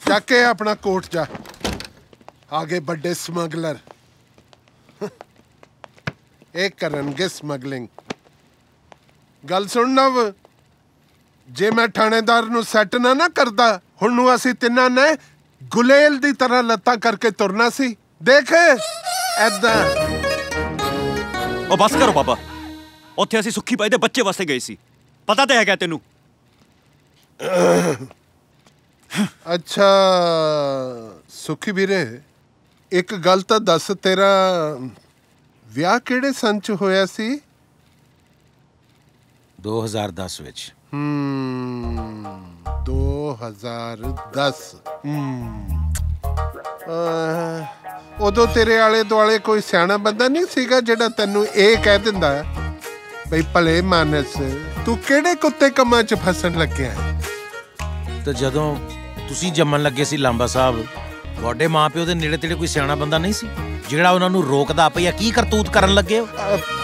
जाके अपना कोट जा आगे बड़े स्मगलर एक करनगे स्मगलिंग। गल सुन नव, जे मैं थानेदार नूं सैट ना करदा हुण नूं असीं तिन्हां ने गुलेल दी तरह लत्तां करके तुरना सी। देख ऐदां। ओ बस करो बाबा, उत्थे असीं सुखी पाई दे बच्चे वास्ते गए सी, पता तो है तेनू। अच्छा सुखी वीरे, एक गल तां दस, तेरा विआह किहड़े सन च होया सी? 2010 विच। 2010। उदों तेरे आले दुआले कोई सियाणा बंदा नहीं सीगा जिहड़ा तैनू ਇਹ ਕਹਿ ਦਿੰਦਾ ਬਈ ਭਲੇ ਮਾਨਸ ਤੂੰ ਕਿਹੜੇ ਕੁੱਤੇ ਕੰਮਾਂ 'ਚ ਫਸਣ ਲੱਗਿਆ? ਤੇ ਜਦੋਂ ਤੁਸੀਂ ਜੰਮਣ ਲੱਗੇ ਸੀ ਲਾਂਬਾ ਸਾਹਿਬ, ਤੁਹਾਡੇ ਮਾਪਿਓ ਦੇ ਨੇੜੇ ਤੇੜੇ ਕੋਈ ਸਿਆਣਾ ਬੰਦਾ ਨਹੀਂ ਸੀ ਜਿਹੜਾ ਉਹਨਾਂ ਨੂੰ ਰੋਕਦਾ ਪਿਆ? ਕੀ ਕਰਤੂਤ ਕਰਨ ਲੱਗੇ ਹੋ?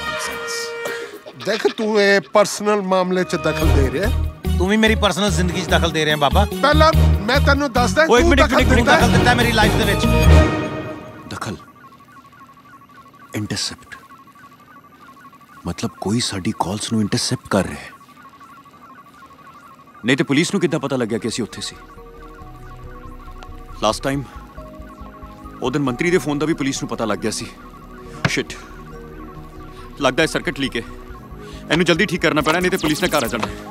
ਦੇਖ ਤੂੰ ਇਹ ਪਰਸਨਲ ਮਾਮਲੇ 'ਚ ਦਖਲ ਦੇ ਰਿਹਾ। ਤੂੰ ਵੀ ਮੇਰੀ ਪਰਸਨਲ ਜ਼ਿੰਦਗੀ 'ਚ ਦਖਲ ਦੇ ਰਿਹਾ ਬਾਬਾ। ਪਹਿਲਾਂ ਮੈਂ ਤੈਨੂੰ ਦੱਸਦਾ ਤੂੰ ਦਖਲ ਦਿੱਤਾ ਮੇਰੀ ਲਾਈਫ ਦੇ ਵਿੱਚ। दखल इंटरसेप्ट मतलब कोई साडी कॉल्स नूं इंटरसेप्ट कर रहा है। नहीं तो पुलिस नूं किद्दां पता लग गया कि असीं उत्थे सी? लास्ट टाइम उस दिन मंत्री दे फोन दा भी पुलिस नूं पता लग गया सी। शिट, लगदा है सर्किट लीक है, इहनूं जल्दी ठीक करना पैना, नहीं तो पुलिस ने घर आ जाना।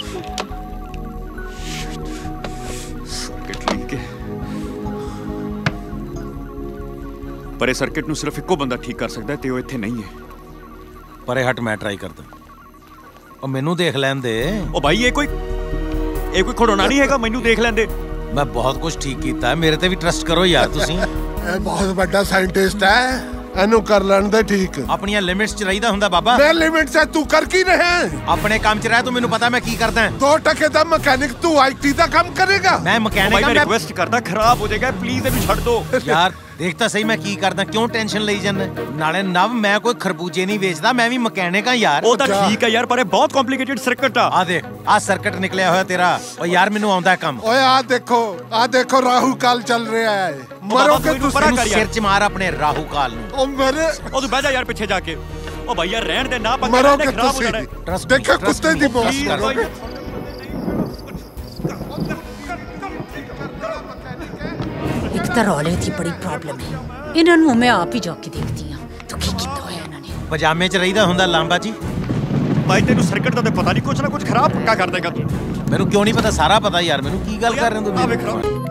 सर्किट लीक है, पर इस सर्किट नूं सिर्फ इक्को बंदा ठीक कर सकता है, ते वो इत्थे नहीं है। परे हट, मैं ट्राई करदा। और मैनू देख लैन दे। ओ भाई ये कोई खड़ोना नहीं हैगा, मैनू देख लैन दे। मैं बहुत कुछ ठीक कीता है, मेरे ते भी ट्रस्ट करो यार तुसीं। बहुत बड़ा साइंटिस्ट है, ਇਹਨੂੰ ਕਰ ਲੈਣ ਦੇ ਠੀਕ। ਆਪਣੀਆਂ ਲਿਮਿਟਸ 'ਚ ਰਹੀਦਾ ਹੁੰਦਾ ਬਾਬਾ। ਮੈਂ ਲਿਮਿਟ 'ਚ, ਤੂੰ ਕਰ ਕੀ ਰਿਹਾ? ਆਪਣੇ ਕੰਮ 'ਚ ਰਹਿ, ਤੂੰ ਮੈਨੂੰ ਪਤਾ ਮੈਂ ਕੀ ਕਰਦਾ। 2% ਦਾ ਮਕੈਨਿਕ, ਤੂੰ ਆਈਟੀ ਦਾ ਕੰਮ ਕਰੇਗਾ? ਮੈਂ ਮਕੈਨਿਕ ਮੈਂ ਰਿਕੁਐਸਟ ਕਰਦਾ, ਖਰਾਬ ਹੋ ਜਾਏਗਾ, ਪਲੀਜ਼ ਇਹਨੂੰ ਛੱਡ ਦੋ ਯਾਰ। ਦੇਖ ਤਾਂ ਸਹੀ ਮੈਂ ਕੀ ਕਰਦਾ, ਕਿਉਂ ਟੈਨਸ਼ਨ ਲਈ ਜਾਂਦਾ? ਨਾਲੇ ਨਵ, ਮੈਂ ਕੋਈ ਖਰਬੂਜੇ ਨਹੀਂ ਵੇਚਦਾ, ਮੈਂ ਵੀ ਮਕੈਨਿਕ ਆ ਯਾਰ। ਉਹ ਤਾਂ ਠੀਕ ਹੈ ਯਾਰ, ਪਰ ਇਹ ਬਹੁਤ ਕੰਪਲਿਕੇਟਡ ਸਰਕਟ ਆ। ਆ ਦੇਖ, ਆ ਸਰਕਟ ਨਿਕਲਿਆ ਹੋਇਆ ਤੇਰਾ। ਓ ਯਾਰ ਮੈਨੂੰ ਆਉਂਦਾ ਕੰਮ। ਓਏ ਆ ਦੇਖੋ ਰਾਹੂ ਕਾਲ ਚੱਲ ਰਿਹਾ ਹੈ। ਮਰੋਗੇ ਤੁਸੀਂ। ਸਿਰ 'ਚ ਮਾਰ ਆਪਣੇ ਰਾਹੂ ਕਾਲ ਨੂੰ। ਉਹ ਮੇਰੇ, ਉਹ ਤੂੰ ਬਹਿ ਜਾ ਯਾਰ ਪਿੱਛੇ ਜਾ ਕੇ। ਉਹ ਭਾਈ ਯਾਰ ਰਹਿਣ ਦੇ ਨਾ, ਪੱਕਾ ਮਰੋਗੇ ਖਰਾਬ ਹੋ ਜਾਣਾ। ਤੁਸੀਂ। ਦੇਖੋ ਕੁੱਤੇ ਦੀ ਮੌਤ ਕਰੋਗੇ। एक तो रौले की बड़ी प्रॉब्लम है, इन्होंने मैं आप ही जाके देखती हूँ। तो की किया होया इन्होंने? पजामे च रहीदा हुंदा लांबा जी। भाई तेनू सर्किट दा ते पता नहीं, कुछ ना कुछ खराब पक्का कर देगा तू। मैनू क्यों नहीं पता, सारा पता यार। मैनू की गल कर रहे हो तुम?